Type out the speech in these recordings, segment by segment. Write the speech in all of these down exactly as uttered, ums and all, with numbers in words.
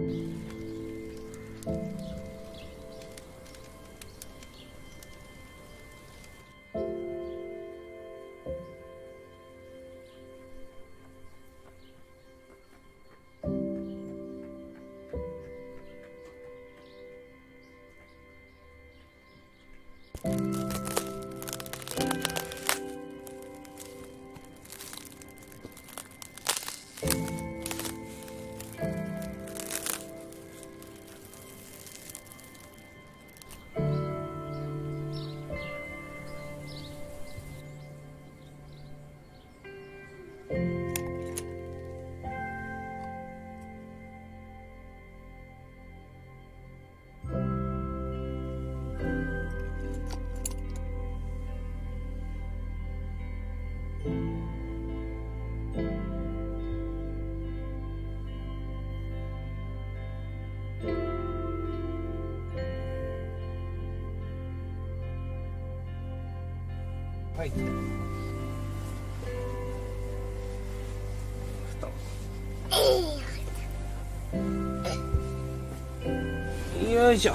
はい。よいしょ。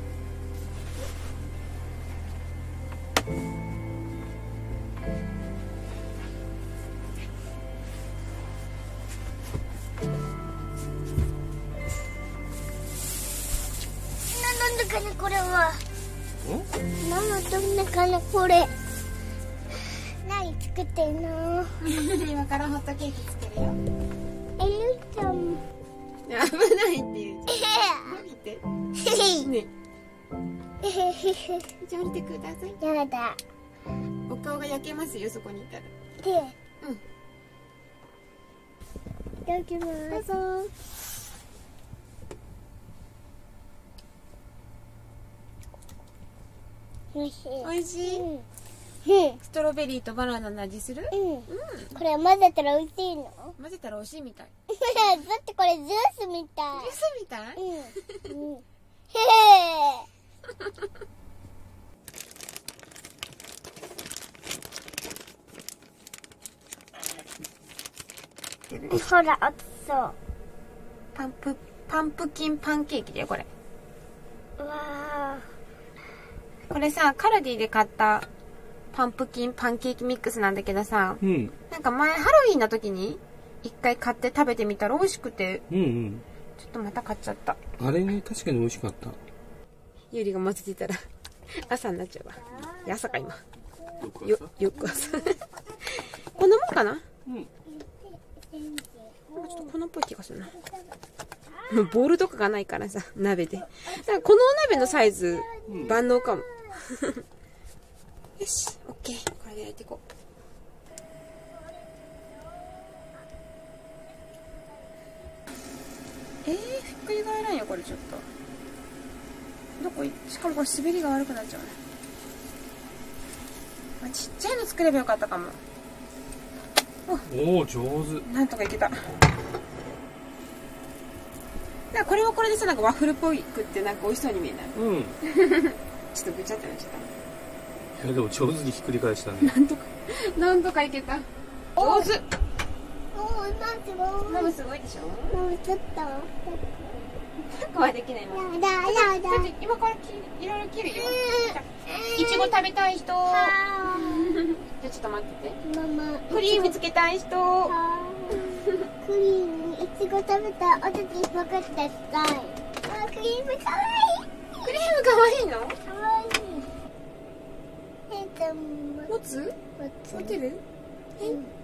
なんだかなこれは。なんだかなこれ。何作ってんの？ 今からホットケーキ作るよ。 えるちゃん。 危ないって言うじゃん。見て。ね。じゃあ降りてください。 やだ。 お顔が焼けますよ、そこにいたら。 で。 うん。 いただきます。 どうぞ。 おいしい。 おいしい。 うん。 ストロベリーとバナナの味する？ うん。これ混ぜたら美味しいの？ 混ぜたら美味しいみたい。 だってこれジュースみたい。 ジュースみたい？ うん。うん。へえ。ほら、熱そう。 パンプ、パンプキンパンケーキだよ、これ。 うわー。これさ、カルディで買ったパンプキンパンケーキミックスなんだけどさ、 うん。 なんか前ハロウィンの時に一回買って食べてみたら美味しくて、 うんうん。 ちょっとまた買っちゃった。 あれね、確かに美味しかった。 ゆりが混ぜてたら朝になっちゃうわ。いや朝か今。よ、よく朝。こんなもんかな？ うん。 なんかちょっと粉っぽい気がするな。ボウルとかがないからさ、鍋で。だからこのお鍋のサイズ、万能かも。よし、オッケー。これで焼いていこう。えー、ひっくり返らんよ、これちょっと。どこい、しかもこれ滑りが悪くなっちゃうね。あ、ちっちゃいの作ればよかったかも。 おお、上手。 なんとかいけた。なんかこれはこれでさ、なんかワッフルっぽいくってなんか美味しそうに見えない。 うん。 ちょっとぐちゃってなっちゃった。 いや、でも上手にひっくり返したね。 なんとか、なんとかいけた。上手。 おー、なんてもママすごいでしょ。 もうちょっと。 なんかはできないもん。 やだ、やだ。 だって今からきいろいろ切るよ。いちご食べたい人。じゃあちょっと待ってて。 ママ。 クリームつけたい人。 クリーム、いちご食べたおたちパクってしたい。あ、クリームかわいい。 クリームかわいいの？ かわいい。えっと、 持つ？ 持持てる？え？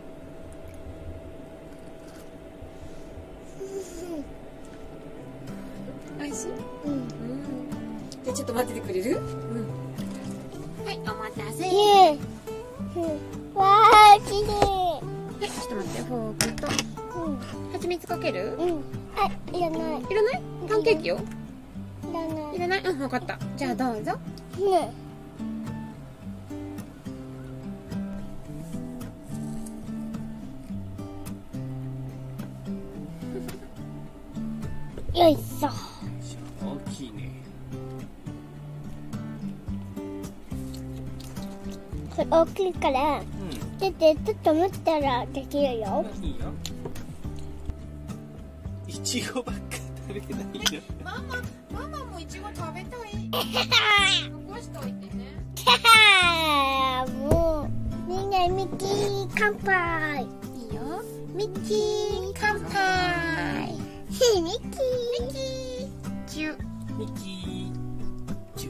おいしい？ うん。 うん。じゃあちょっと待っててくれる？うん。はい、お待たせ。 イエーイ。わー、きれい。 はい、ちょっと待って、フォークと。 うん。 蜂蜜かける？ うん。あ、いらない。 いらない？パンケーキよ。 いらない。 いらない？うん、わかった。じゃあどうぞ。 ね。よいしょ。 大きいね。 これ大きいから、 うん。 出てちょっと待ったらできるよ。 いいよ。いちごばっか食べてないじゃん。 ママ、ママもいちご食べたい。残しといてね。 もうみんなミッキー乾杯。 いいよ。ミッキー乾杯。 ミッキーミッキーチュ。 ミッキー。チュ。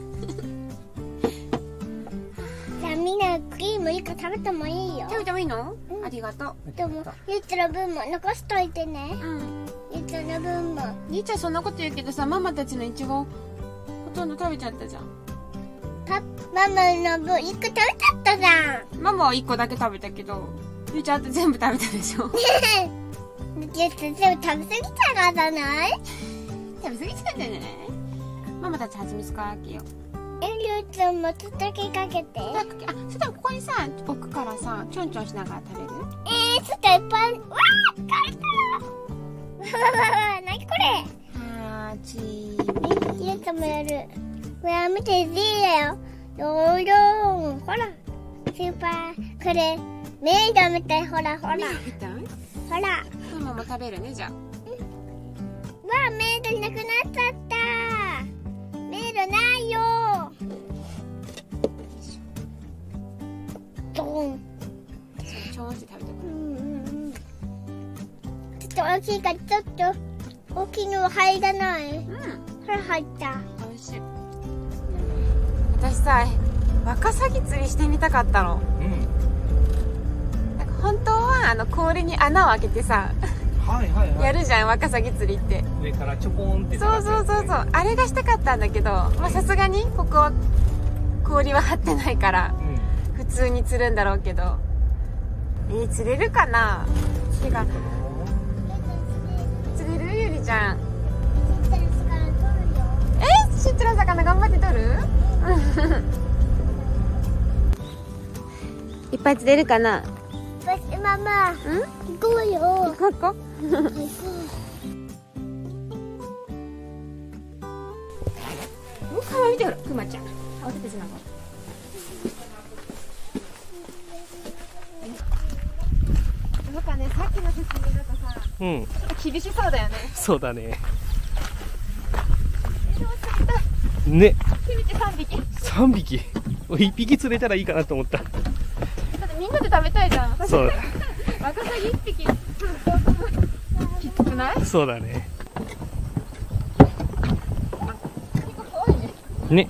じゃあみんなクリームいいか食べてもいいよ。 食べてもいいの？ うん、 ありがとう。 でもゆうちの分も残しといてね。 うん。 ゆうちの分も。 ゆうちゃんそんなこと言うけどさ、ママたちのいちごほとんど食べちゃったじゃん。 パママの分いっこ食べちゃったじゃん。 ママはいっこだけ食べたけど、ゆうちゃんあと全部食べたでしょ。 ゆうちゃん全部食べ過ぎちゃうからじゃない？ 食べ過ぎちゃうんじゃない？ママたち蜂蜜かけよう。 え、りゅうちゃんもちょっとだけかけて。 あ、そしたらここにさ、置くからさ、ちょんちょんしながら食べる？ えー、ちょっといっぱい。わー、疲れた。わわわわ、なにこれ？ はちみゆうちゃんもやる。これ見ていいだよ。よーよー。ほら。スーパー。これ、メイドみたい。ほらほら。 みたい？ ほら。 ママも食べるね、じゃあ。 わあ、メイドいなくなっちゃった。メイドないよ。ドーン。 ちょんって食べてくる。 うんうんうん。ちょっと大きいからちょっと大きいのは入らない。 うん。 ほら入った。 美味しい。私さ、ワカサギ釣りしてみたかったの。 うん。 なんか本当はあの氷に穴を開けてさ、 はいはいはい。 やるじゃん、ワカサギ釣りって。 上からちょこんって。 そうそうそうそう、あれがしたかったんだけど、まあさすがにここは氷は張ってないからうん。 普通に釣るんだろうけど、えー、釣れるかな？てか釣れる？ゆりちゃん。え、ちっちゃな魚頑張って取る？いっぱい釣れるかな？ ママ、 ん？ 行こうよ。 ここ？ 行こう。 お、顔見てほら、くまちゃん。顔出てしまう。なんかね、さっきの説明だとさ、 うん。 ちょっと厳しそうだよね。 そうだね。 え、でも釣りたい。 ね。 せめてさんびき。 三匹。一匹釣れたらいいかなと思った。 だってみんなで食べたいじゃん。 そう。 ワカサギ一匹。きつくない？ そうだね。 結構怖いね。 ね。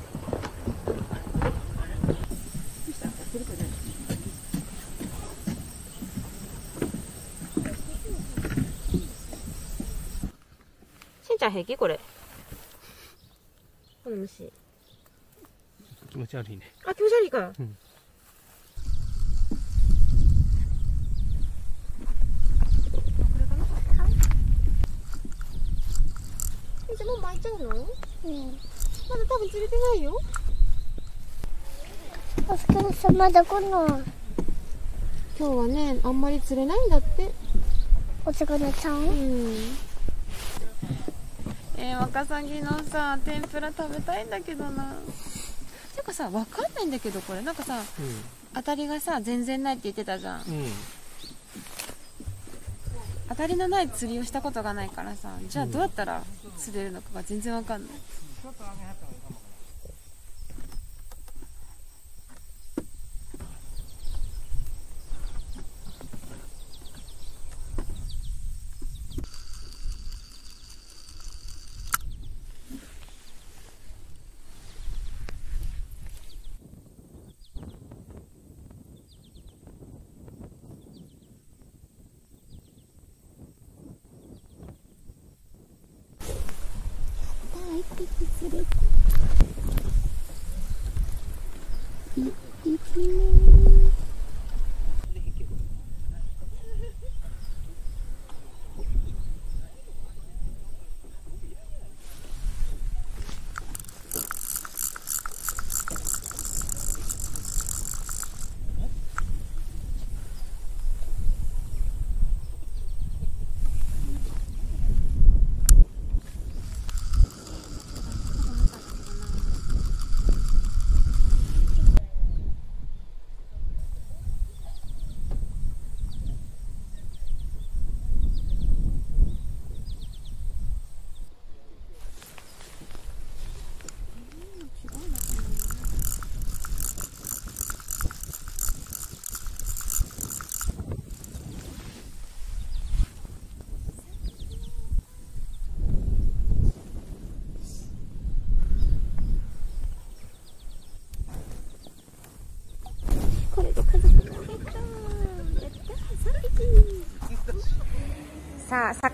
しんちゃん平気これ？この虫。 気持ち悪いね。 あ、気持ち悪いか。 うん。 じゃあもう巻いちゃうの？うん。まだうん。 多分釣れてないよ。 お疲れ様だこの。 今日はね、あんまり釣れないんだって。 お魚さん。 うん。えー、ワカサギのさ、天ぷら食べたいんだけどな。てかさ、わかんないんだけどこれなんかさ、 う当たりがさ全然ないって言ってたじゃん。 ん。うん。 当たりのない釣りをしたことがないからさ、じゃあどうやったら釣れるのかが全然わかんない。 一匹釣れた。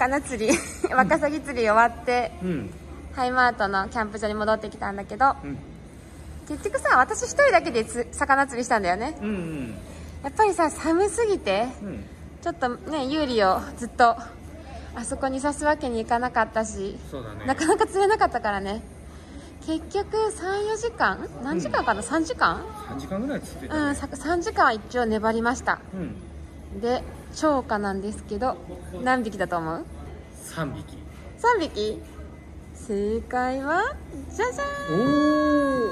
魚釣りワカサギ釣り終わって、 うん、 ハイマートのキャンプ場に戻ってきたんだけど、 うん、 結局さ、私一人だけでつ魚釣りしたんだよね。 うんうん、 やっぱりさ、寒すぎて、うん、ちょっとね、ユーリをずっとあそこに刺すわけにいかなかったし、 そうだね、 なかなか釣れなかったからね。結局さん、よじかん、何時間かな、うん、さんじかんさんじかんぐらい釣ってた、ね、 うん、さんじかんは一応粘りました、うん、で超過なんですけど、何匹だと思う？ さんびき。 さんびき？正解はじゃじゃーん、 おー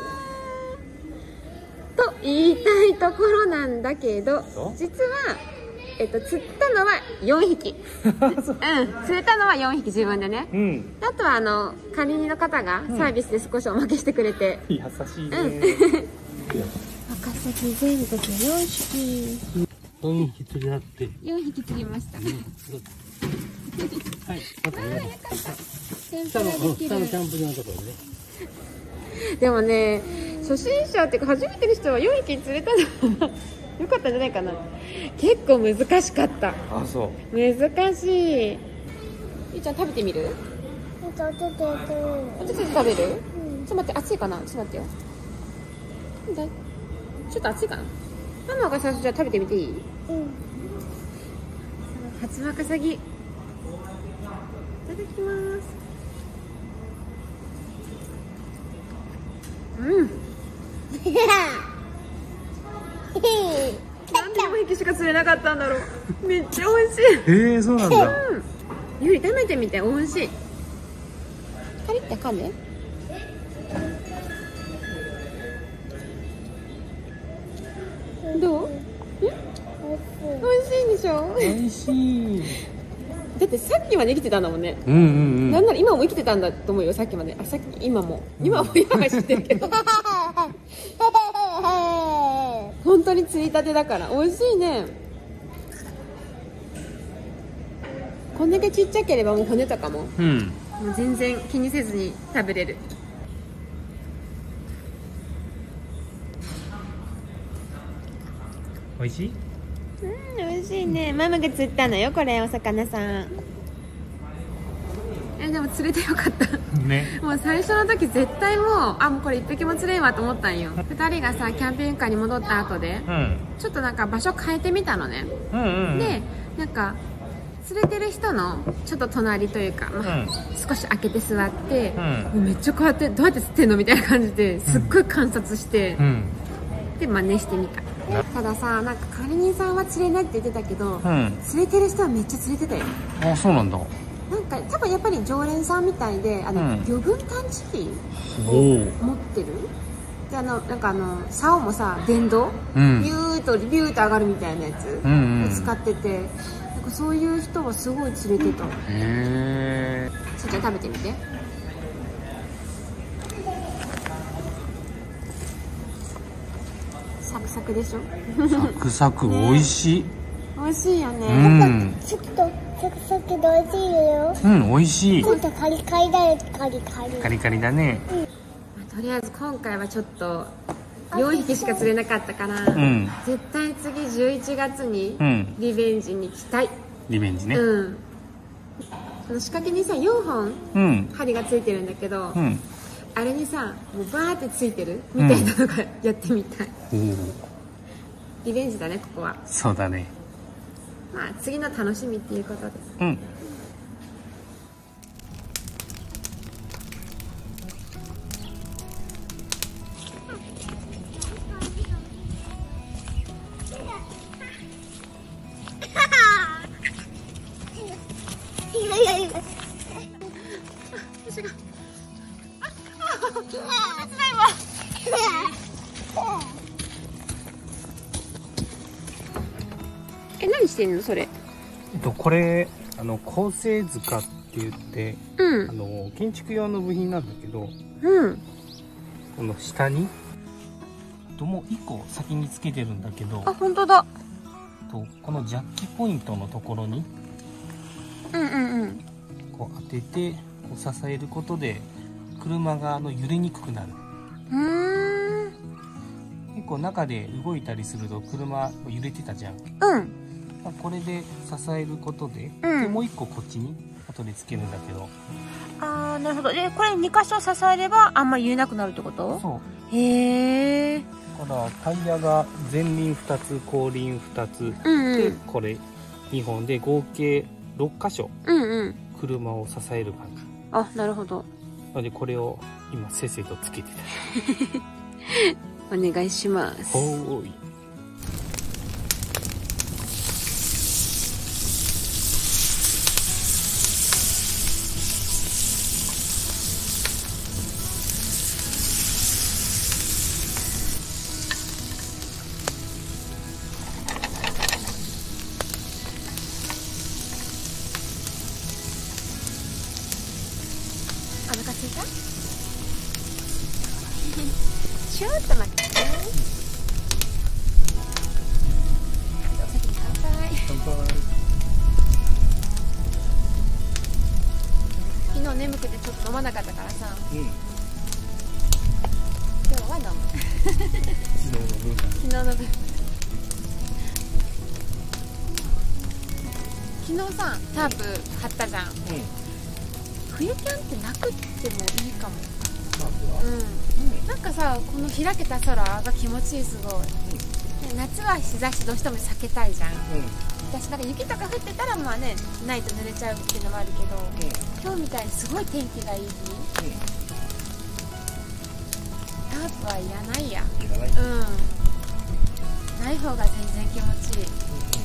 と言いたいところなんだけど、実はえっと、釣ったのはよんひきうん、釣れたのはよんひき自分でね、うん、あとはあの管理人の方がサービスで少しおまけしてくれて、 うん、優しいね、うん、 ワカサギ全部でよんひきよんひき釣りだって。 よんひき釣りました、うん、はい、 またね、 あー、よかった。天ぷらできる。 下のキャンプ場のところね。 でもね、初心者っていうか初めての人はよんひき釣れたのよかったんじゃないかな。結構難しかった。 あ、そう。 難しい。ゆいちゃん食べてみる？ ちょっとちょっとちょっと食べる？うん、ちょっと待って、熱いかな。ちょっと待ってよ。ちょっと熱いかな。ママが最初じゃあ食べてみていい？うん。初ワカサギ。いただきます。うん。なんでよんひきしか釣れなかったんだろう。めっちゃ美味しい。 えー、そうなんだ。 うん。ゆり食べてみて、美味しい。カリって噛む？どう？美味しいでしょ？ 美味しい。 だってさっきまで生きてたんだもんね。 うんうんうん。 なんなら今も生きてたんだと思うよ、さっきまで。あ、さっき、今も。今も、今は知ってるけど。本当に釣りたてだから美味しいね。こんだけちっちゃければもう骨とかも、うん、もう全然気にせずに食べれる。 美味しい？ うん、美味しいね。ママが釣ったのよ、これ、お魚さん。え、でも釣れてよかったね。もう最初の時絶対もう、あ、もうこれ一匹も釣れんわと思ったんよ。ふたりがさ、キャンピングカーに戻った後で、うん、ちょっとなんか場所変えてみたのね、うんうんうん、で、なんか釣れてる人のちょっと隣というか、まあうん、少し開けて座って、うん、もうめっちゃこうやってどうやって釣ってんのみたいな感じですっごい観察して、うん、で真似してみた。たださ、なんか管理人さんは釣れないって言ってたけど、うん、釣れてる人はめっちゃ釣れてたよ。 あ、そうなんだ。 なんか多分やっぱり常連さんみたいで、あの、うん、魚群探知機を持ってる。で、あのなんかあの竿もさ、電動、うん、ビューとビューと上がるみたいなやつを使ってて、うんうん、なんかそういう人はすごい釣れてた。へえ。さっちゃん食べてみて。サクサクでしょ。 サクサク美味しい。 美味しいよね。 うん、 ちょっとサクサクで美味しいよ。 うん、美味しい。 ちょっとカリカリだよ、カリカリ。 カリカリだね。うん、 とりあえず今回はちょっとよんひきしか釣れなかったから、うん、絶対次じゅういちがつにリベンジに来たい。 リベンジね。 うん。その仕掛けにさ、よんほん針がついてるんだけど、うん、あれにさ、もうバーってついてるみたいなのがやってみたい。うん、リベンジだね、ここは。 そうだね。 まあ次の楽しみっていうことです。 うん。 私があ、あ、お手伝いはえ、何してんのそれ？ えっとこれあの構成塚って言って、うん、あの建築用の部品なんだけど、うん、この下にともういっこ先につけてるんだけど、 あ、本当だ。 とこのジャッキポイントのところに、 うんうんうん、 こう当ててこう支えることで車があの揺れにくくなる。うーん、結構中で動いたりすると車揺れてたじゃん。うん。これで支えることで、うん、でもう一個こっちに後でつけるんだけど。 ああ、なるほど。で、これに箇所支えればあんま言えなくなるってこと？ そう。 へえ。 だからタイヤが前輪ふたつ、後輪ふたつ、 うんうん、 でこれにほんで合計ろっ箇所、 うんうん、 車を支える感じ。 あ、なるほど。 なのでこれを今せっせとつけてた。お願いします。 ほーい。 お腹すいた？ちょっと待って。お先に乾杯。 乾杯。 昨日眠くてちょっと飲まなかったからさ。うん、今日は飲む。 昨日の分。 昨日の分。昨日さ、タープ張ったじゃん。うん、冬キャンってなくってもいいかも。うん、なんかさ、この開けた空が気持ちいい。すごい、うん、夏は日差しどうしても避けたいじゃん、うん、私なんか雪とか降ってたらまあね、ないと濡れちゃうっていうのもあるけど、うん、今日みたいにすごい天気がいい日、うん、タープはいらないや。 いらない、 うん、ない方が全然気持ちいい。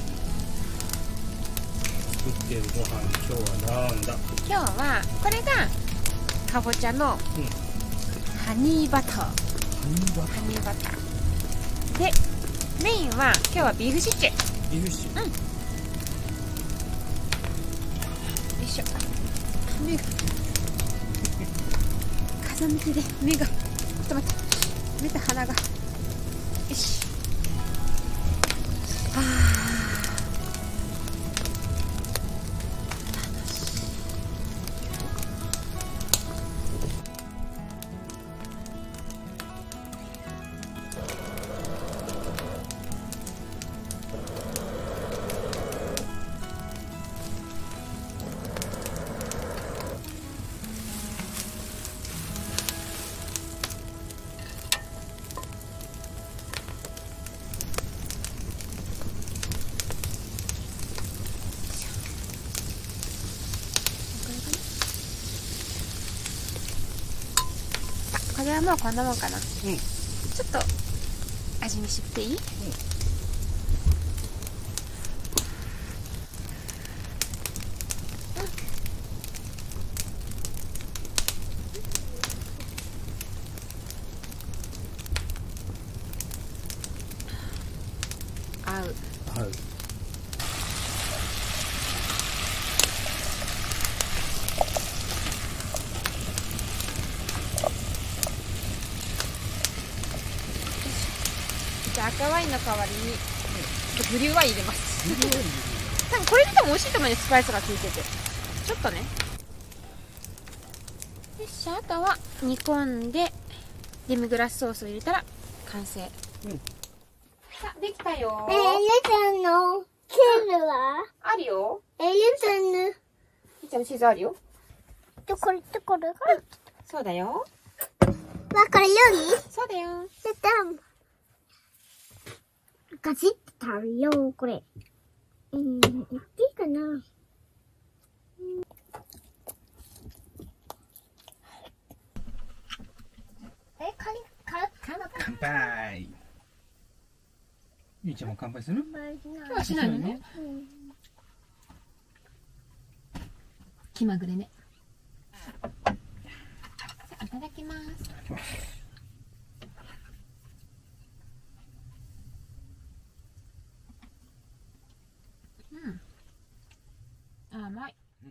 作ってるご飯今日はなんだ？ 今日はこれがかぼちゃの、うん、ハニーバター。ハニーバターで、メインは今日はビーフシチュー。 ビーフシチュー、うん、よいしょ。目が風向きで目が、ちょっと待って、目と鼻が、よし。はあ、これはもうこんなもんかな、うん、ちょっと味見していい？うん、合う。 合う。 赤ワインの代わりにブリューワイン入れます。多分これでも美味しいと思うね、スパイスが効いてて。ちょっとね。よし、あとは煮込んでデミグラスソースを入れたら完成。うん、さあ、できたよ。 えー、ゆちゃんのチーズはあるよ。 えー、ゆちゃんのゆちゃんのチーズあるよ。 どこれどこれ、うん、 そうだよ。 わ、これよりそうだよ。 ゆちゃんガチッと食べよう、これ。うん、いっていいかな。うん、え、かり、か、 乾杯。ゆいちゃんも乾杯する？ 今日はしないのね。うん、気まぐれね。さあ、いただきます。いただきます。うん、甘い。うん、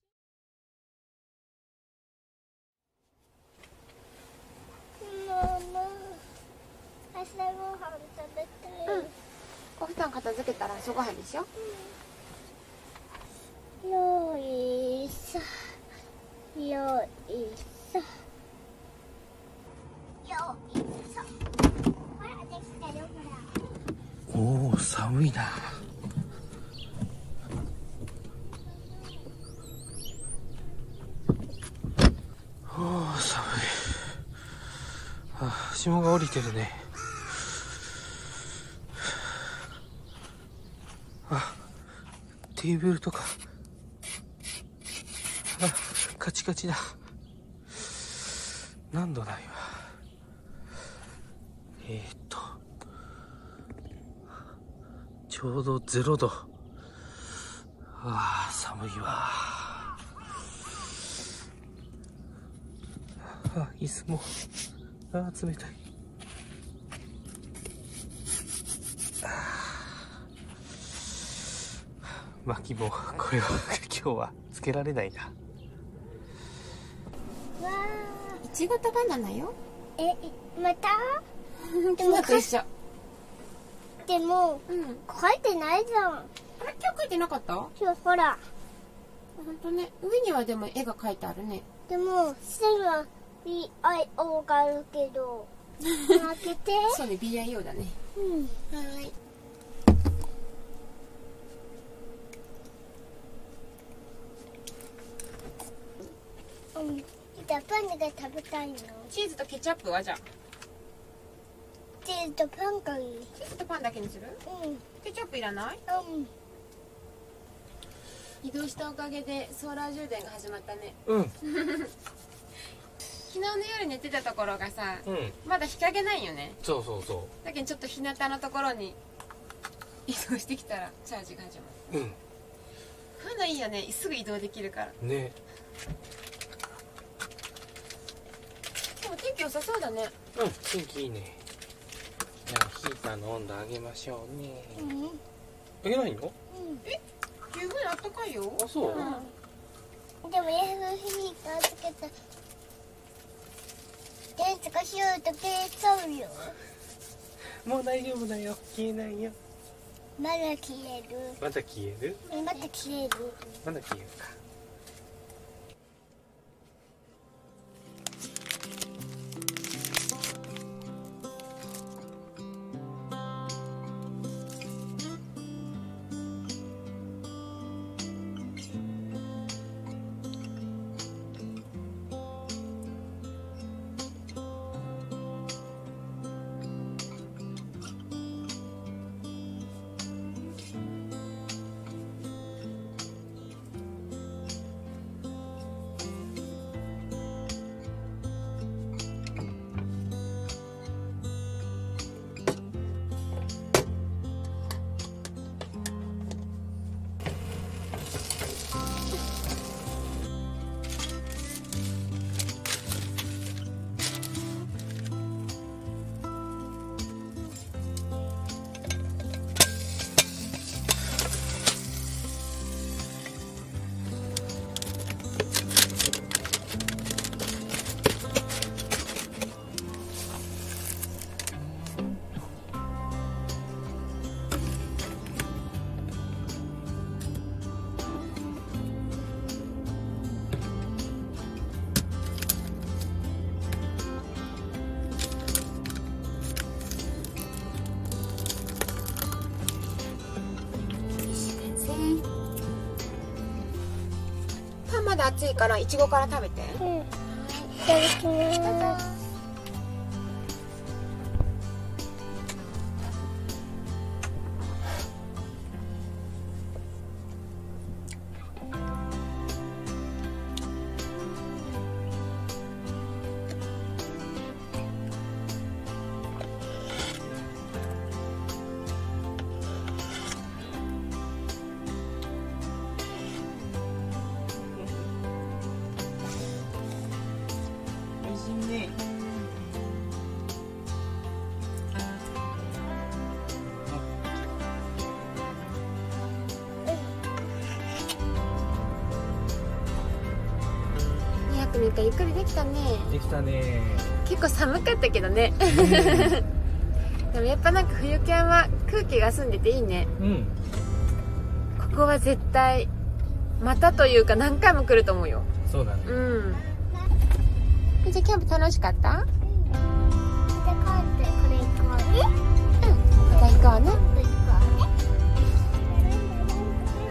ママ、朝ごはん食べたい。うん、 お布団片付けたら朝ごはんでしょ。 うん、よいしょ、よいしょ、よいしょ。ほら、できたよ、ほら。 おお、寒いな。 霜が降りてるね。あ、テーブルとか、あ、カチカチだ。何度だ今。えー、っとちょうどゼロど。あー、寒いわ。あ、椅子も、あー、冷たい。薪も、これは今日はつけられないな。 いちごとバナナよ。 え、またでもと一緒。 でも、うん、書いてないじゃん。 あれ、今日書いてなかった？ 今日ほら。 ほんとね、上にはでも絵が描いてあるね。 でも線は ビーアイオー があるけど開けて。 そうね、ビーアイオー だね。 うん、 はい。 うん、じゃあパンが食べたいの。 チーズとケチャップはじゃあ。 チーズとパンがいい。 チーズとパンだけにする？うん。ケチャップいらない？ うん。 移動したおかげでソーラー充電が始まったね。 うん。 昨日の夜寝てたところがさ、 うん、 まだ日陰ないよね。 そうそうそう。 だけどちょっと日向のところに移動してきたらチャージが始まる。うん。こういうのいいよね。すぐ移動できるから。ね。でも天気良さそうだね。 うん、天気いいね。じゃあヒーターの温度上げましょうね。うん。上げないの？うん。 え？十分あったかいよ。 あ、そう。うん、 でもエアヒーターつけた。電池がしようと消えちゃうよ。 もう大丈夫だよ。消えないよ。 まだ消える。 まだ消える？ まだ消える。 まだ消えるか。 まだ暑いからいちごから食べて。うん。いただきます。 みっかゆっくりできたね。 できたね。 結構寒かったけどね、うん、でもやっぱなんか冬キャンは空気が澄んでていいね。うん。ここは絶対またというか何回も来ると思うよ。 そうだね。うん。 じゃあキャンプ楽しかった？うん。 また帰ってこれ行こうね。 うん。また行こうね。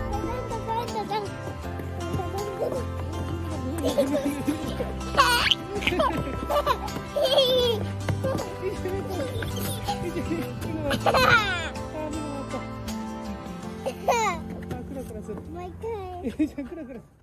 Ha ha ha! もう一回。